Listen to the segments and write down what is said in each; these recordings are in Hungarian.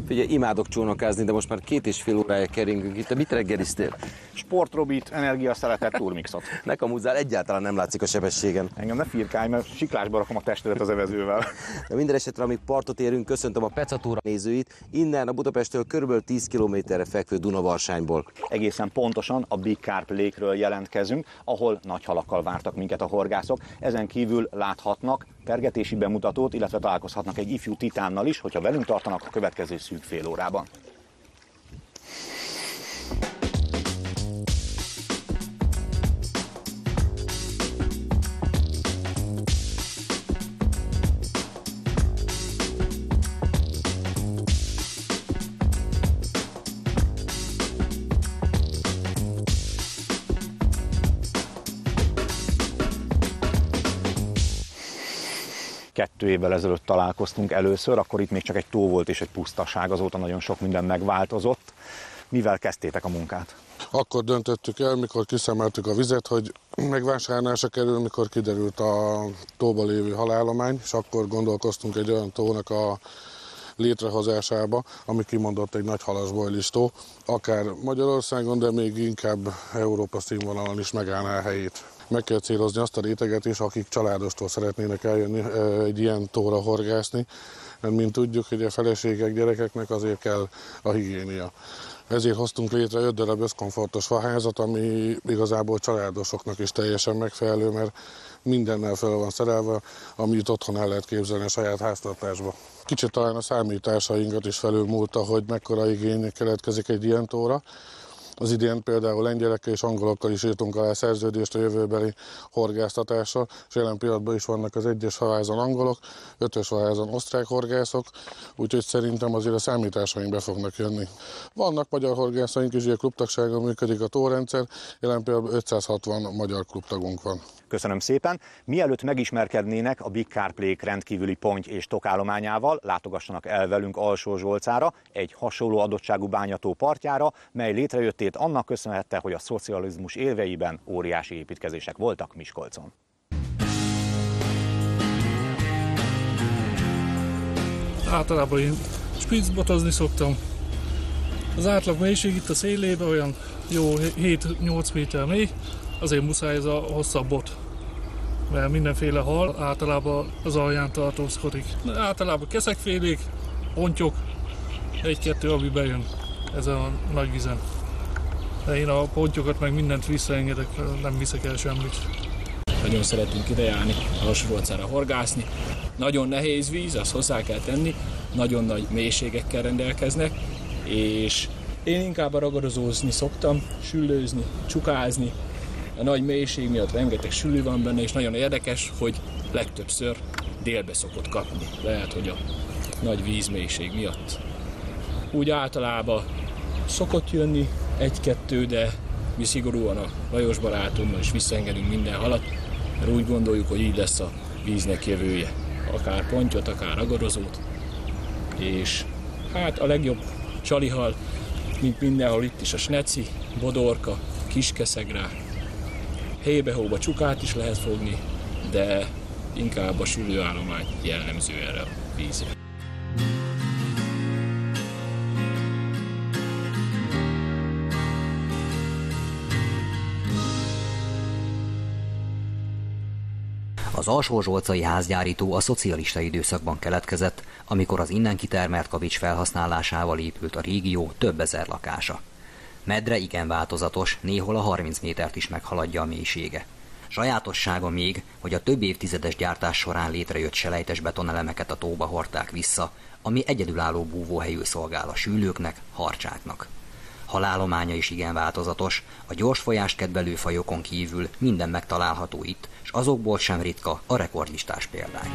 Ugye imádok csónakázni, de most már 2,5 órája keringünk itt. Te mit reggeliztél? Sportrobit, energiaszeletet, turmixot. Ne kamuzzál, egyáltalán nem látszik a sebességen. Engem ne firkálj, mert siklásba rakom a testedet az evezővel. De minden esetre, amíg partot érünk, köszöntöm a Pecatúra nézőit, innen a Budapesttől kb. 10 kilométerre fekvő Dunavarsányból. Egészen pontosan a Big Carp Lake-ről jelentkezünk, ahol nagy halakkal vártak minket a horgászok. Ezen kívül láthatnak pergetési bemutatót, illetve találkozhatnak egy ifjú titánnal is, hogyha velünk tartanak a következő szűk fél órában. Kettő évvel ezelőtt találkoztunk először, akkor itt még csak egy tó volt és egy pusztaság, azóta nagyon sok minden megváltozott. Mivel kezdtétek a munkát? Akkor döntöttük el, mikor kiszemeltük a vizet, hogy megvásárlásra kerül, mikor kiderült a tóba lévő halállomány, és akkor gondolkoztunk egy olyan tónak a létrehozásába, ami kimondott egy nagy halasbojlis tó, akár Magyarországon, de még inkább Európa színvonalon is megállná a helyét. Meg kell célozni azt a réteget is, akik családostól szeretnének eljönni egy ilyen tóra horgászni, mert mint tudjuk, hogy a feleségek, gyerekeknek azért kell a higiénia. Ezért hoztunk létre 5 darab összkomfortos faházat, ami igazából családosoknak is teljesen megfelelő, mert mindennel fel van szerelve, amit otthon el lehet képzelni a saját háztartásba. Kicsit talán a számításainkat is felülmúlta, hogy mekkora igény keletkezik egy ilyen tóra. Az idén például lengyelekkel és angolokkal is írtunk alá szerződést a jövőbeli horgásztatásra, és jelen pillanatban is vannak az 1-es faházon angolok, 5-ös faházon osztrák horgászok, úgyhogy szerintem azért a számításaink be fognak jönni. Vannak magyar horgászaink is, ugye klubtagságon működik a tórendszer, jelen pillanatban 560 magyar klubtagunk van. Köszönöm szépen! Mielőtt megismerkednének a Big Carp Lake rendkívüli ponty és tokállományával, látogassanak el velünk Alsó-Zsolcára, egy hasonló adottságú bányató partjára, mely létrejöttét annak köszönhette, hogy a szocializmus éveiben óriási építkezések voltak Miskolcon. Általában én spitzbotozni szoktam. Az átlag mélység itt a szélében olyan jó 7-8 méter mély, azért muszáj ez a hosszabb bot, mert mindenféle hal általában az alján tartózkodik. Általában keszekfélék, pontyok, 1-2, ami bejön ezen a nagy vizen. De én a pontyokat meg mindent visszaengedek, nem viszek el semmit. Nagyon szeretünk idejárni, Alsó-Zsolcára horgászni. Nagyon nehéz víz, azt hozzá kell tenni, nagyon nagy mélységekkel rendelkeznek, és én inkább ragadozózni szoktam, süllőzni, csukázni. A nagy mélység miatt rengeteg sülő van benne, és nagyon érdekes, hogy legtöbbször délbe szokott kapni. Lehet, hogy a nagy vízmélység miatt. Úgy általában szokott jönni 1-2, de mi szigorúan a Lajos barátommal is visszaengedünk minden halat, mert úgy gondoljuk, hogy így lesz a víznek jövője. Akár pontyot, akár ragadozót. És hát a legjobb csalihal, mint mindenhol itt is a sneci, bodorka, kiskeszegrá. Hébe-hóba csukát is lehet fogni, de inkább a sülőállomány jellemző erre a vízre. Az alsó-zsolcai házgyárító a szocialista időszakban keletkezett, amikor az innen kitermelt kavics felhasználásával épült a régió több ezer lakása. Medre igen változatos, néhol a 30 métert is meghaladja a mélysége. Sajátossága még, hogy a több évtizedes gyártás során létrejött selejtes betonelemeket a tóba hordták vissza, ami egyedülálló búvóhelyül szolgál a sülőknek, harcsáknak. Halállománya is igen változatos, a gyors folyást kedvelő fajokon kívül minden megtalálható itt, s azokból sem ritka a rekordlistás példány.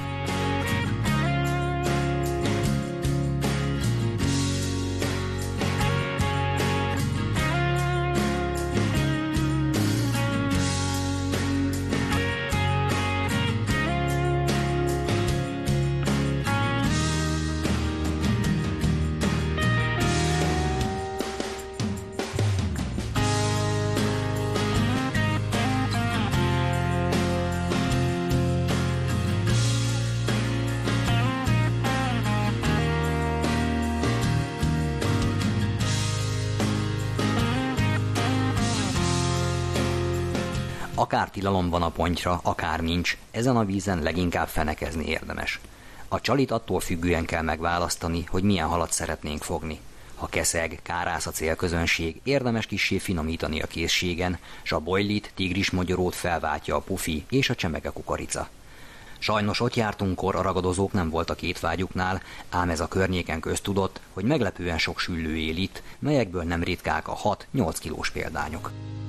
Akár tilalom van a pontyra, akár nincs, ezen a vízen leginkább fenekezni érdemes. A csalit attól függően kell megválasztani, hogy milyen halat szeretnénk fogni. Ha keszeg, kárász a célközönség, érdemes kissé finomítani a készségen, s a bojlit, tigrismagyarót felváltja a pufi és a csemege kukorica. Sajnos ott jártunkkor a ragadozók nem voltak étvágyuknál, ám ez a környéken köztudott, hogy meglepően sok süllő él itt, melyekből nem ritkák a 6-8 kilós példányok.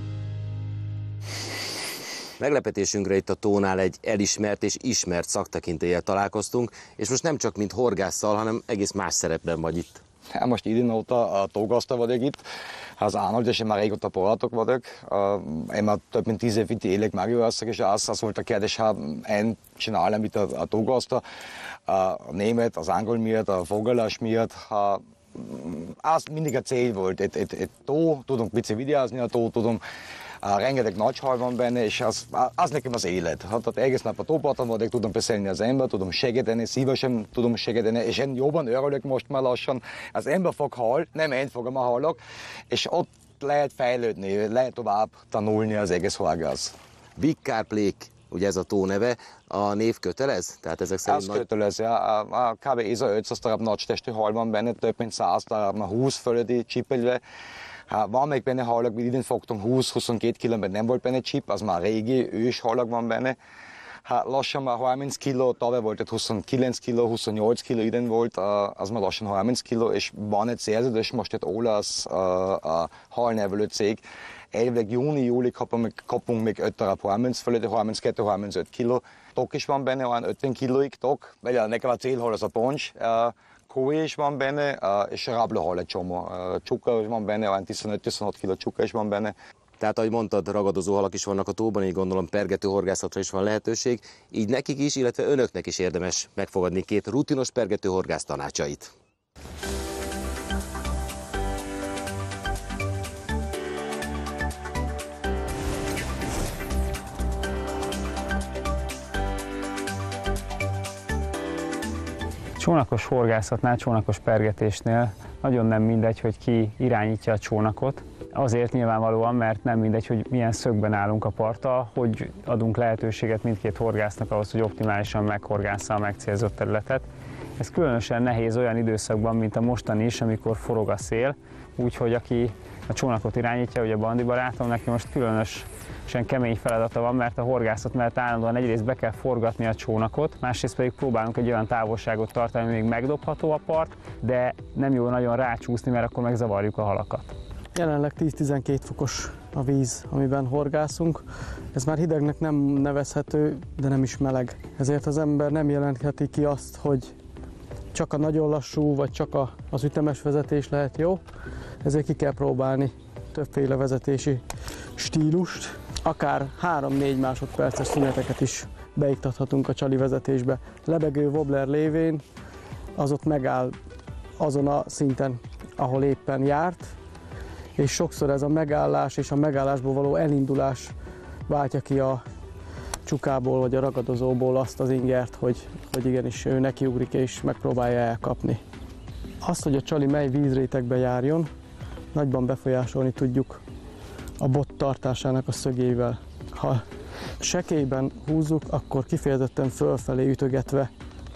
Meglepetésünkre itt a tónál egy elismert és ismert szaktekintéllyel találkoztunk, és most nem csak mint horgásszal, hanem egész más szerepben vagy itt. Ja, most idén óta a tógazda vagyok itt. Az Arnold és én már régóta barátok vagyok. Én már több mint 10 év itt élek Magyarországon, és az volt a kérdés, hogy én csinálom itt a tógazda. A német, az angol miatt, a fogalás miatt. Az mindig a cél volt. Egy tó, tudunk picit videózni a tó, tudom. Rengeteg nagy hal van benne, és az nekem az élet. Hát egész nap a tóparton vagyok, tudom beszélni az ember, tudom segíteni, szívesen tudom segíteni, és én jobban örülök most már lassan. Az ember fog hal, nem én fogom a halok, és ott lehet fejlődni, lehet tovább tanulni az egész horgász. Big Carp Lake, ugye ez a tó neve, a név kötelez? Tehát ezek szerint ez kötelez, ja. Kb. 1500 darab nagytestű hal van benne, több mint 100 darab, 20 fölötti csipelve. Van még benne halak, mint idén fogtam 20-22 kilóban nem volt benne csip, az már régi, ős halak van benne. Lassan már 30 kiló, tavaly volt egy 29 kiló, 28 kiló idén volt, az már lassan 30 kiló, és van egy szerződés, most egy olasz a halnevelő cég. Elvileg júni-júli kapunk még 5 darab 30 fölötti, 32-35 kiló. Tok is van benne, olyan 50 kilóig tok, mert nekem a célhal az a poncs. Kói is van benne, és rablóhal egy csomó. Csuka is van benne, olyan 15-16 kiló csuka is van benne. Tehát, ahogy mondtad, ragadozó halak is vannak a tóban, így gondolom pergető horgászatra is van lehetőség. Így nekik is, illetve önöknek is érdemes megfogadni két rutinos pergető horgász tanácsait. Csónakos horgászatnál, csónakos pergetésnél nagyon nem mindegy, hogy ki irányítja a csónakot. Azért nyilvánvalóan, mert nem mindegy, hogy milyen szögben állunk a parttal, hogy adunk lehetőséget mindkét horgásznak ahhoz, hogy optimálisan meghorgásza a megcélzott területet. Ez különösen nehéz olyan időszakban, mint a mostani is, amikor forog a szél, úgyhogy aki a csónakot irányítja, ugye Bandi barátom, neki most különösen kemény feladata van, mert a horgászat mellett állandóan egyrészt be kell forgatni a csónakot, másrészt pedig próbálunk egy olyan távolságot tartani, ami még megdobható a part, de nem jó nagyon rácsúszni, mert akkor megzavarjuk a halakat. Jelenleg 10-12 fokos a víz, amiben horgászunk. Ez már hidegnek nem nevezhető, de nem is meleg. Ezért az ember nem jelentheti ki azt, hogy csak a nagyon lassú, vagy csak az ütemes vezetés lehet jó. Ezért ki kell próbálni többféle vezetési stílust. Akár 3-4 másodperces szüneteket is beiktathatunk a csali vezetésbe. Lebegő wobbler lévén az ott megáll azon a szinten, ahol éppen járt, és sokszor ez a megállás és a megállásból való elindulás váltja ki a csukából vagy a ragadozóból azt az ingert, hogy igenis ő nekiugrik és megpróbálja elkapni. Azt, hogy a csali mely vízrétegbe járjon, nagyban befolyásolni tudjuk a bot tartásának a szögével. Ha sekélyben húzzuk, akkor kifejezetten fölfelé ütögetve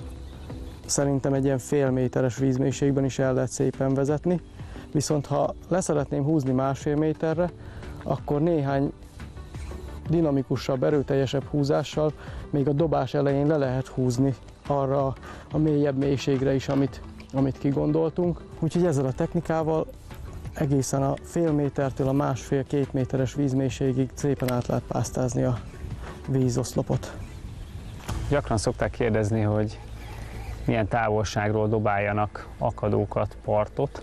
szerintem egy ilyen fél méteres vízmélységben is el lehet szépen vezetni. Viszont ha leszeretném húzni 1,5 méterre, akkor néhány dinamikusabb, erőteljesebb húzással még a dobás elején le lehet húzni arra a mélyebb mélységre is, amit kigondoltunk. Úgyhogy ezzel a technikával egészen a fél métertől a 1,5-2 méteres vízmélységig szépen át lehet pásztázni a vízoszlopot. Gyakran szokták kérdezni, hogy milyen távolságról dobáljanak akadókat, partot.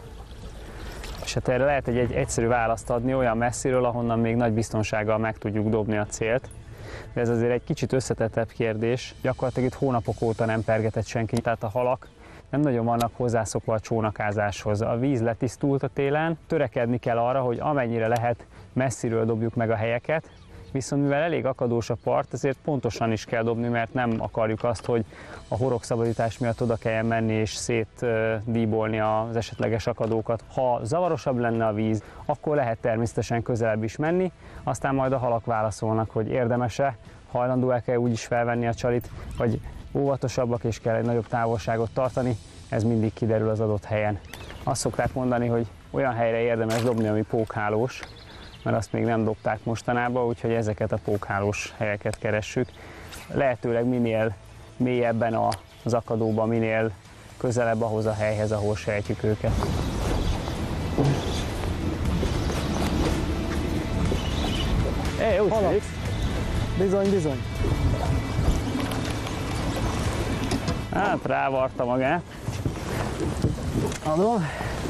És hát erre lehet egy egyszerű választ adni olyan messziről, ahonnan még nagy biztonsággal meg tudjuk dobni a célt. De ez azért egy kicsit összetettebb kérdés. Gyakorlatilag itt hónapok óta nem pergetett senki, tehát a halak nem nagyon vannak hozzászokva a csónakázáshoz. A víz letisztult a télen, törekedni kell arra, hogy amennyire lehet messziről dobjuk meg a helyeket, Viszont mivel elég akadós a part, ezért pontosan is kell dobni, mert nem akarjuk azt, hogy a horogszabadítás miatt oda kelljen menni és szétdíbolni az esetleges akadókat. Ha zavarosabb lenne a víz, akkor lehet természetesen közelebb is menni, aztán majd a halak válaszolnak, hogy érdemes-e, hajlandó-e úgy is felvenni a csalit, vagy óvatosabbak és kell egy nagyobb távolságot tartani, ez mindig kiderül az adott helyen. Azt szokták mondani, hogy olyan helyre érdemes dobni, ami pókhálós, mert azt még nem dobták mostanában, úgyhogy ezeket a pókhálós helyeket keressük. Lehetőleg minél mélyebben az akadóban, minél közelebb ahhoz a helyhez, ahol sejtjük őket. Úgy tűnik. Bizony, bizony. Hát rávarta magát. Adom.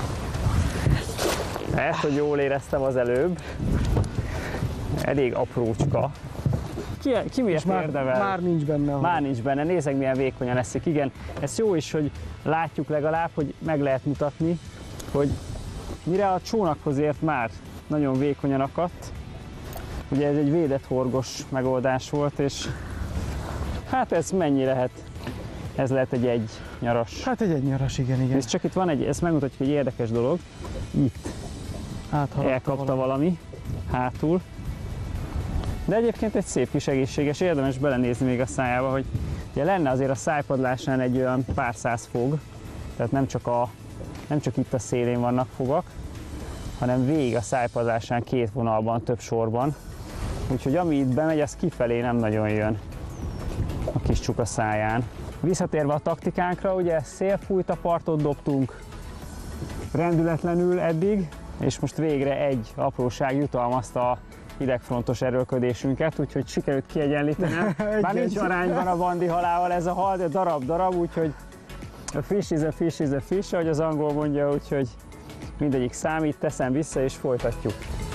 Lehet, hogy jól éreztem az előbb. Elég aprócska. Ki miért érdevel? Már nincs benne. Már nincs benne. Nézzek, milyen vékonyan eszik. Igen, ez jó is, hogy látjuk legalább, hogy meg lehet mutatni, hogy mire a csónakhoz ért már nagyon vékonyan akadt. Ugye ez egy védett horgos megoldás volt, és hát ez mennyi lehet? Ez lehet egy egynyaras. Hát egy egynyaras, igen. Ez csak itt van ezt megmutatjuk, egy érdekes dolog. Itt elkapta valami hátul. De egyébként egy szép kis egészséges, érdemes belenézni még a szájába, hogy ugye lenne azért a szájpadlásnál egy olyan pár száz fog, tehát nem csak itt a szélén vannak fogak, hanem végig a szájpadlásán két vonalban, több sorban. Úgyhogy ami itt bemegy, az kifelé nem nagyon jön a kis csuka száján. Visszatérve a taktikánkra, ugye szélfújt a partot dobtunk rendületlenül eddig, és most végre egy apróság jutalmazta a hidegfrontos erőlködésünket, úgyhogy sikerült kiegyenlítenem. Bár nincs arányban a bandi halával ez a hal, de darab-darab, úgyhogy a fish is a fish, ahogy az angol mondja, úgyhogy mindegyik számít, teszem vissza és folytatjuk.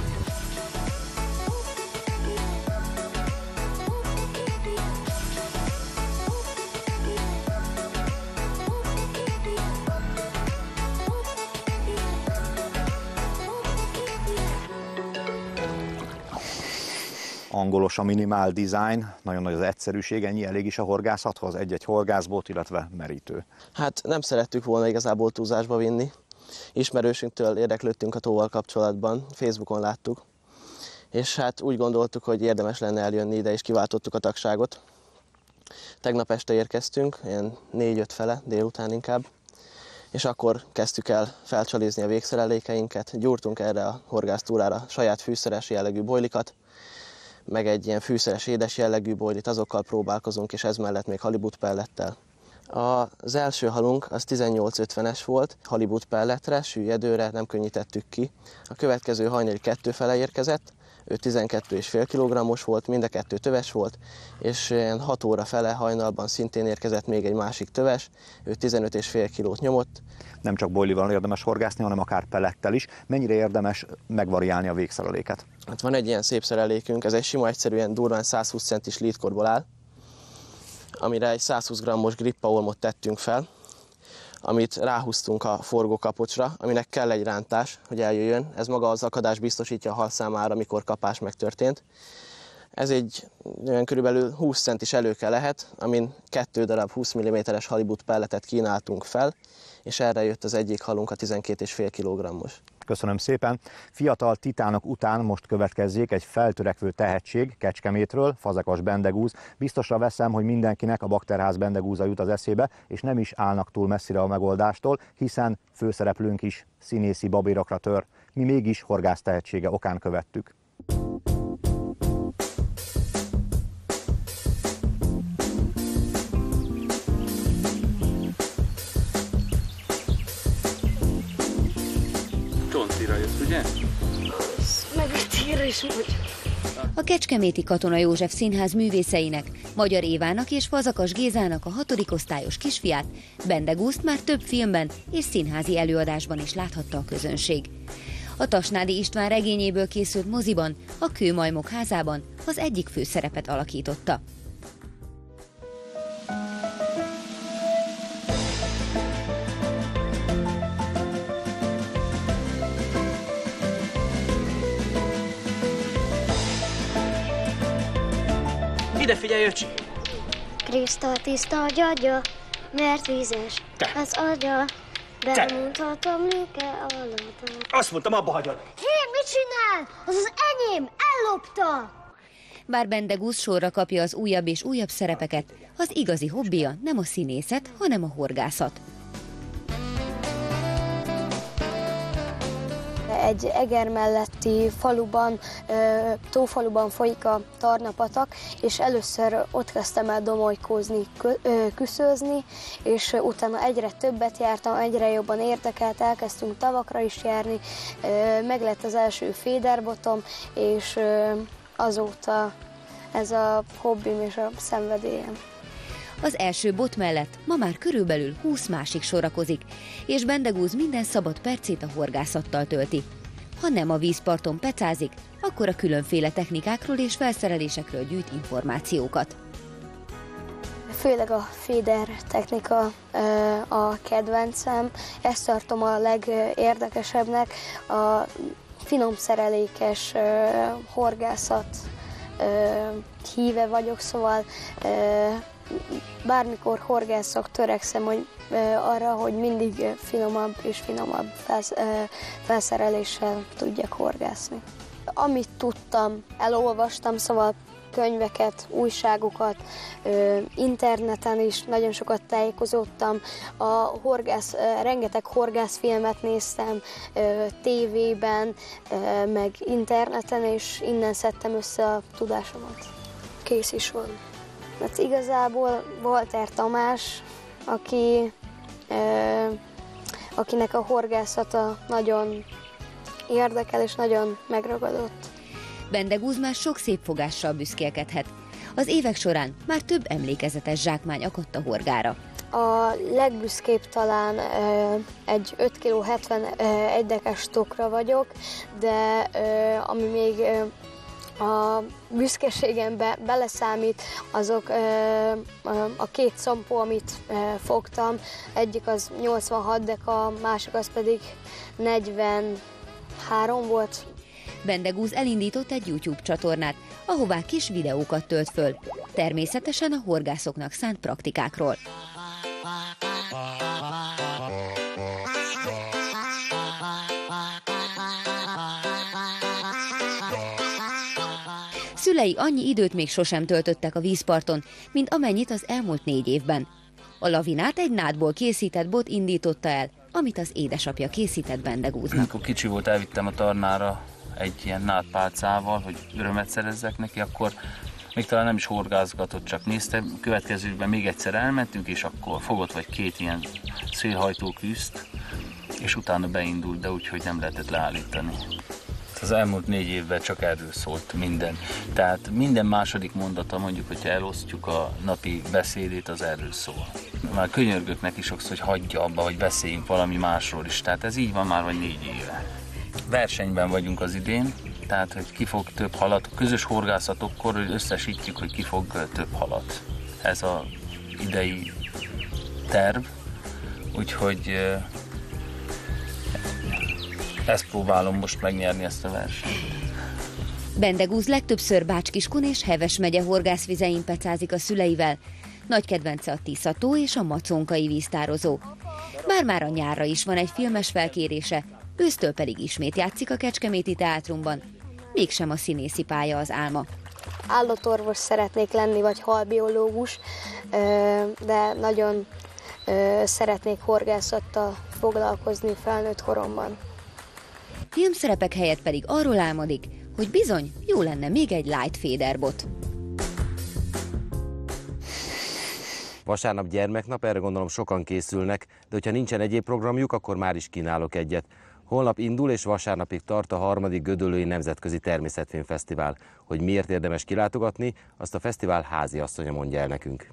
Angolos a minimál design, nagyon nagy az egyszerűség, ennyi elég is a horgászathoz, egy-egy horgászbót, illetve merítő. Hát nem szerettük volna igazából túlzásba vinni. Ismerősünktől érdeklődtünk a tóval kapcsolatban, Facebookon láttuk, és hát úgy gondoltuk, hogy érdemes lenne eljönni ide, és kiváltottuk a tagságot. Tegnap este érkeztünk, ilyen 4-5 fele, délután inkább, és akkor kezdtük el felcsalizni a végszerelékeinket, gyúrtunk erre a horgásztúrára saját fűszeres jellegű bojlikat, meg egy ilyen fűszeres édes jellegű bojlit, azokkal próbálkozunk, és ez mellett még halibut pellettel. Az első halunk az 1850-es volt, halibut pelletre, süllyedőre, nem könnyítettük ki. A következő hajnali 2 fele érkezett, ő 12,5 kg-os volt, mind a 2 töves volt, és ilyen 6 óra fele hajnalban szintén érkezett még egy másik töves, ő 15,5 kg-t nyomott. Nem csak bojlival érdemes horgászni, hanem akár pellettel is. Mennyire érdemes megvariálni a végszereléket? Hát van egy ilyen szép szerelékünk, ez egy sima, egyszerűen durván 120 centis lítkorból áll, amire egy 120 g-os grippaolmot tettünk fel, amit ráhúztunk a forgókapocsra, aminek kell egy rántás, hogy eljöjjön. Ez maga az akadás biztosítja a hal számára, amikor kapás megtörtént. Ez egy olyan körülbelül 20 centis előke lehet, amin 2 darab 20 mm-es halibut pelletet kínáltunk fel, és erre jött az egyik halunk, a 12,5 kg-os. Köszönöm szépen. Fiatal titánok után most következzék egy feltörekvő tehetség Kecskemétről, Fazekas bendegúz. Biztosra veszem, hogy mindenkinek a Bakterház bendegúza jut az eszébe, és nem is állnak túl messzire a megoldástól, hiszen főszereplőnk is színészi babérokra tör. Mi mégis horgász tehetsége okán követtük. A Kecskeméti Katona József Színház művészeinek, Magyar Évának és Fazakas Gézának a 6. osztályos kisfiát, Bendegúzt már több filmben és színházi előadásban is láthatta a közönség. A Tasnádi István regényéből készült moziban, a Kőmajmok házában az egyik főszerepet alakította. Ide figyelj, öcsi! Krisztáltiszta gyagya, mert vízes az agya. Bemondhatom lőke alatt. Azt mondtam, abba hagyod. Hé, mit csinál? Az az enyém, ellopta! Bár Bendegúz sorra kapja az újabb és újabb szerepeket, az igazi hobbija nem a színészet, hanem a horgászat. Egy Eger melletti faluban, tófaluban folyik a Tarna-patak, és először ott kezdtem el domolykózni, küszözni, és utána egyre többet jártam, egyre jobban érdekelt, elkezdtünk tavakra is járni, meglett az első féderbotom, és azóta ez a hobbim és a szenvedélyem. Az első bot mellett ma már körülbelül 20 másik sorakozik, és Bendegúz minden szabad percét a horgászattal tölti. Ha nem a vízparton pecázik, akkor a különféle technikákról és felszerelésekről gyűjt információkat. Főleg a féder technika a kedvencem, ezt tartom a legérdekesebbnek, a finom szerelékes horgászat híve vagyok, szóval bármikor horgászok, törekszem arra, hogy mindig finomabb és finomabb felszereléssel tudjak horgászni. Amit tudtam, elolvastam, szóval könyveket, újságokat, interneten is nagyon sokat tájékozódtam. Rengeteg horgászfilmet néztem tévében, meg interneten, és innen szedtem össze a tudásomat. Kész is van. Mert igazából Walter Tamás, akinek a horgászata nagyon érdekel és nagyon megragadott. Bendegúz már sok szép fogással büszkélkedhet. Az évek során már több emlékezetes zsákmány akadt a horgára. A legbüszkébb talán egy 5 kg 71 dekes tokra vagyok, de ami még a büszkeségembe beleszámít, azok a két szampó, amit fogtam, egyik az 86 deka, a másik az pedig 43 volt. Bendegúz elindított egy YouTube csatornát, ahová kis videókat tölt föl, természetesen a horgászoknak szánt praktikákról. Szülei annyi időt még sosem töltöttek a vízparton, mint amennyit az elmúlt 4 évben. A lavinát egy nádból készített bot indította el, amit az édesapja készített Bendegúznak. Amikor kicsi volt, elvittem a Tarnára egy ilyen nádpálcával, hogy örömet szerezzek neki, akkor még talán nem is horgászgatott, csak néztem. Következőben még egyszer elmentünk, és akkor fogott vagy 2 ilyen szélhajtó küszt, és utána beindult, de úgy, hogy nem lehetett leállítani. Az elmúlt 4 évben csak erről szólt minden. Tehát minden második mondata, mondjuk, hogyha elosztjuk a napi beszédét, az erről szól. Már könyörgök neki sokszor, hogy hagyja abba, hogy beszéljünk valami másról is. Tehát ez így van már vagy 4 éve. Versenyben vagyunk az idén, tehát hogy ki fog több halat. A közös horgászatokkor összesítjük, hogy ki fog több halat. Ez az idei terv, úgyhogy ezt próbálom most megnyerni, ezt a versenyt. Bendegúz legtöbbször Bács-Kiskun és Heves megye horgászvizein pecázik a szüleivel. Nagy kedvence a Tisza-tó és a Maconkai víztározó. Bár már a nyárra is van egy filmes felkérése, ősztől pedig ismét játszik a Kecskeméti Teátrumban. Mégsem a színészi pálya az álma. Állatorvos szeretnék lenni, vagy halbiológus, de nagyon szeretnék horgászattal foglalkozni felnőtt koromban. Filmszerepek helyett pedig arról álmodik, hogy bizony jó lenne még egy light féderbot. Vasárnap gyermeknap, erre gondolom sokan készülnek, de hogyha nincsen egyéb programjuk, akkor már is kínálok egyet. Holnap indul és vasárnapig tart a 3. Gödöllői Nemzetközi Természetfilmfesztivál. Hogy miért érdemes kilátogatni, azt a fesztivál háziasszonya mondja el nekünk.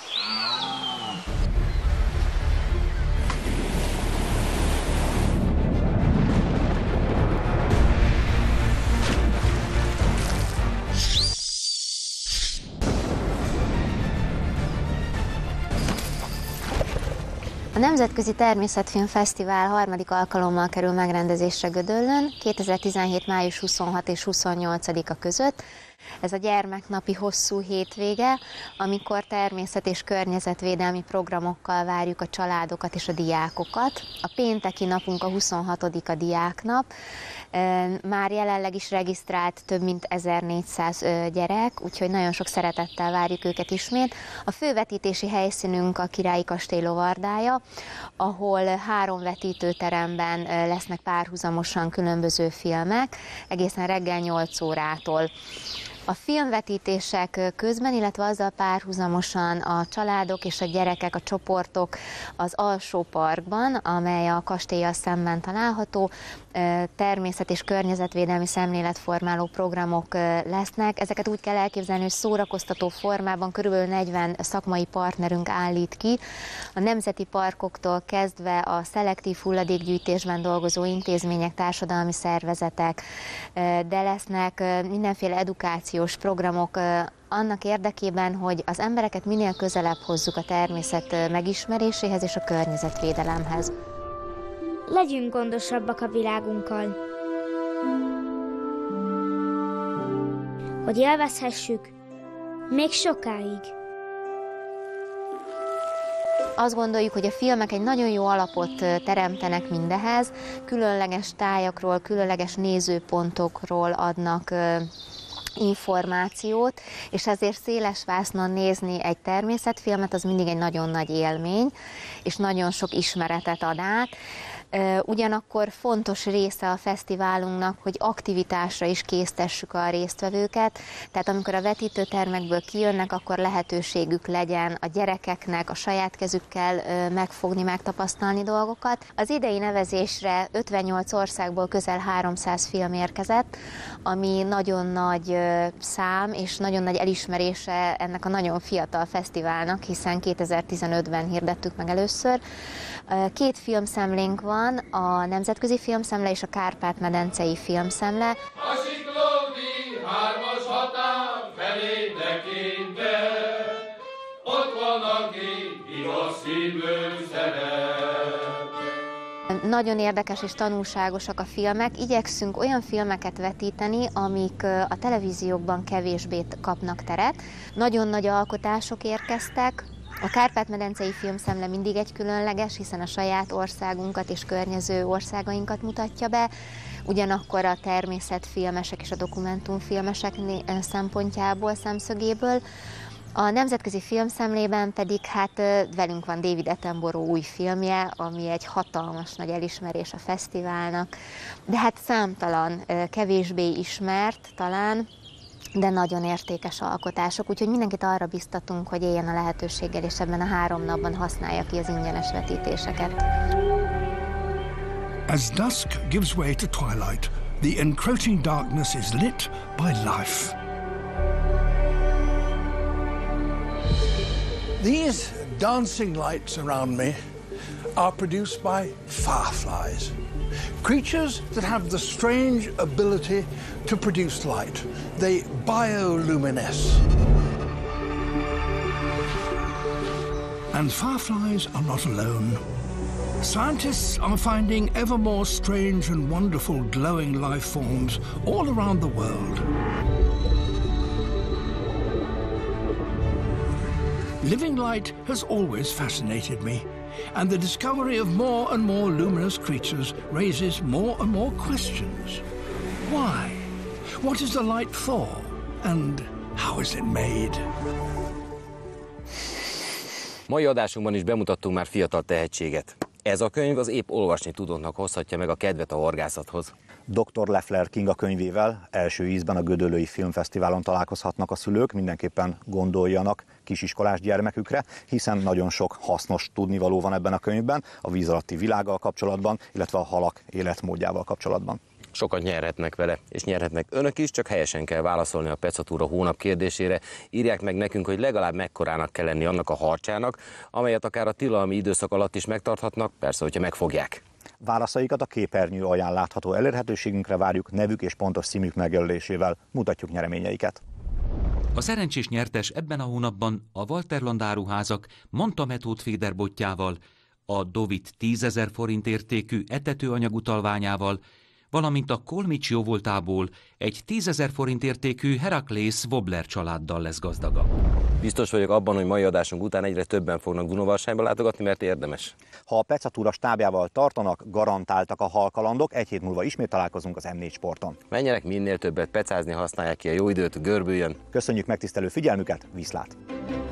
A Nemzetközi Természetfilmfesztivál 3. alkalommal kerül megrendezésre Gödöllőn, 2017. május 26 és 28-a között. Ez a gyermeknapi hosszú hétvége, amikor természet- és környezetvédelmi programokkal várjuk a családokat és a diákokat. A pénteki napunk a 26. diáknap. Már jelenleg is regisztrált több mint 1400 gyerek, úgyhogy nagyon sok szeretettel várjuk őket ismét. A fővetítési helyszínünk a Királyi Kastély lovardája, ahol 3 vetítőteremben lesznek párhuzamosan különböző filmek, egészen reggel 8 órától. A filmvetítések közben, illetve azzal párhuzamosan a családok és a gyerekek, a csoportok az alsó parkban, amely a kastéllyal szemben található, természet- és környezetvédelmi szemléletformáló programok lesznek. Ezeket úgy kell elképzelni, hogy szórakoztató formában körülbelül 40 szakmai partnerünk állít ki. A nemzeti parkoktól kezdve a szelektív hulladékgyűjtésben dolgozó intézmények, társadalmi szervezetek, de lesznek mindenféle edukációs programok annak érdekében, hogy az embereket minél közelebb hozzuk a természet megismeréséhez és a környezetvédelemhez. Legyünk gondosabbak a világunkkal, hogy élvezhessük még sokáig. Azt gondoljuk, hogy a filmek egy nagyon jó alapot teremtenek mindehez, különleges tájakról, különleges nézőpontokról adnak információt, és ezért széles vásznon nézni egy természetfilmet, az mindig egy nagyon nagy élmény, és nagyon sok ismeretet ad át. Ugyanakkor fontos része a fesztiválunknak, hogy aktivitásra is késztessük a résztvevőket, tehát amikor a vetítőtermekből kijönnek, akkor lehetőségük legyen a gyerekeknek a saját kezükkel megfogni, megtapasztalni dolgokat. Az idei nevezésre 58 országból közel 300 film érkezett, ami nagyon nagy szám és nagyon nagy elismerése ennek a nagyon fiatal fesztiválnak, hiszen 2015-ben hirdettük meg először. 2 filmszemlénk van, a Nemzetközi Filmszemle és a Kárpát-medencei Filmszemle. A Siklódi 3-as határ felé tekintve, ott van, aki igaz szívből szeret. Nagyon érdekes és tanulságosak a filmek. Igyekszünk olyan filmeket vetíteni, amik a televíziókban kevésbé kapnak teret. Nagyon nagy alkotások érkeztek. A Kárpát-medencei Filmszemle mindig egy különleges, hiszen a saját országunkat és környező országainkat mutatja be, ugyanakkor a természetfilmesek és a dokumentumfilmesek szempontjából, szemszögéből. A Nemzetközi Filmszemlében pedig velünk van David Attenborough új filmje, ami egy hatalmas nagy elismerés a fesztiválnak, de számtalan kevésbé ismert talán, de nagyon értékes alkotások, úgyhogy mindenkit arra biztatunk, hogy éljen a lehetőséggel, és ebben a 3 napban használja ki az ingyenes vetítéseket. As dusk gives way to twilight, the encroaching darkness is lit by life. These dancing lights around me are produced by fireflies. Creatures that have the strange ability to produce light. They bioluminesce. And fireflies are not alone. Scientists are finding ever more strange and wonderful glowing life forms all around the world. Living light has always fascinated me, and the discovery of more and more luminous creatures raises more and more questions. Why? What is the light for? And how is it made? Mai adásunkban is bemutattunk már fiatal tehetséget. Ez a könyv az épp olvasni tudóknak hozhatja meg a kedvet a horgászathoz. Dr. Leffler Kinga könyvével első ízben a Gödöllői Filmfesztiválon találkozhatnak a szülők, mindenképpen gondoljanak kisiskolás gyermekükre, hiszen nagyon sok hasznos tudnivaló van ebben a könyvben, a víz alatti világgal kapcsolatban, illetve a halak életmódjával kapcsolatban. Sokat nyerhetnek vele, és nyerhetnek önök is, csak helyesen kell válaszolni a Pecatúra hónap kérdésére. Írják meg nekünk, hogy legalább mekkorának kell lenni annak a harcsának, amelyet akár a tilalmi időszak alatt is megtarthatnak, persze, hogyha megfogják. Válaszaikat a képernyő alján látható elérhetőségünkre várjuk, nevük és pontos címük megjelölésével mutatjuk nyereményeiket. A szerencsés nyertes ebben a hónapban a Walterland áruházak Manta Method féderbotjával, a Dovit 10 000 forint értékű etetőanyag utalványával, valamint a Kolmics jóvoltából egy 10 000 forint értékű Heraklész Wobbler családdal lesz gazdagabb. Biztos vagyok abban, hogy mai adásunk után egyre többen fognak Dunavarsányba látogatni, mert érdemes. Ha a Pecatúra stábjával tartanak, garantáltak a halkalandok, egy hét múlva ismét találkozunk az M4 Sporton. Menjenek minél többet pecázni, használják ki a jó időt, görbüljön. Köszönjük megtisztelő figyelmüket, viszlát!